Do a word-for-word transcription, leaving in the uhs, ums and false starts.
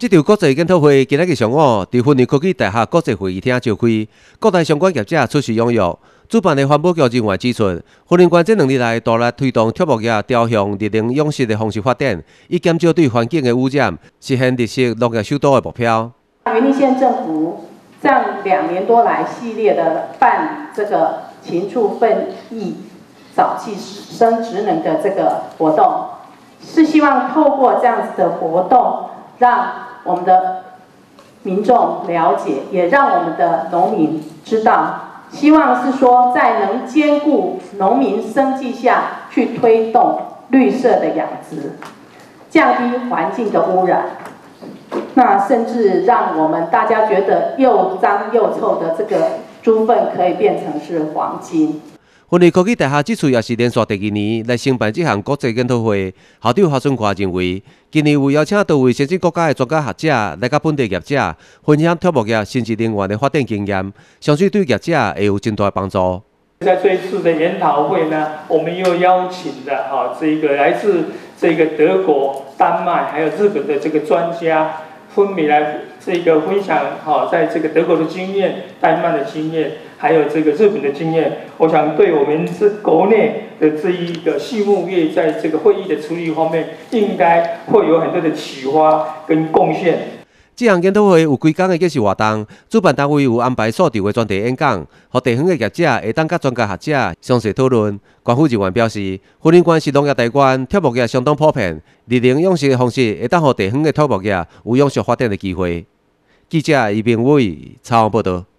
这场国际研讨会今仔日上午伫云林科技大厦国际会议厅召开，各大相关业者出席踊跃。主办的环保局人员指出，云林县这两年来大力推动畜牧业朝向日能养殖的方式发展，以减少对环境的污染，实现绿色农业首都的目标。 云林县政府这样两年多来系列的办这个禽畜粪役沼气生职能的这个活动，是希望透过这样子的活动，让我们的民众了解，也让我们的农民知道。希望是说，在能兼顾农民生计下去推动绿色的养殖，降低环境的污染。那甚至让我们大家觉得又脏又臭的这个猪粪可以变成是黄金。 云林科技大厦这次也是连续第二年来承办这项国际研讨会。校长何春华认为，今年有邀请多位先进国家的专家学者来甲本地业者分享畜牧业新质能源的发展经验，相信对业者会有真大的帮助。 在这一次的研讨会呢，我们又邀请了哈这个来自这个德国、丹麦还有日本的这个专家，分别来这个分享哈在这个德国的经验、丹麦的经验。还有这个日本的经验，我想对我们这国内的这一个畜牧业在这个会议的处理方面，应该会有很多的启发跟贡献。 这项研讨会有几天的计时活动，主办单位有安排数场的专题演讲，和地方的业者会当甲专家学者详细讨论。官府人员表示，云林县是农业大县，畜牧业相当普遍，日能养殖的方式会当让地方的畜牧业有永续发展的机会。记者余明伟采访报道。